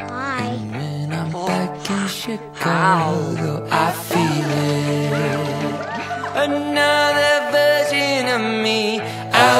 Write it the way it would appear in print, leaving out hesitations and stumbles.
Hi. When I'm back in Chicago, I feel it. Another version of me.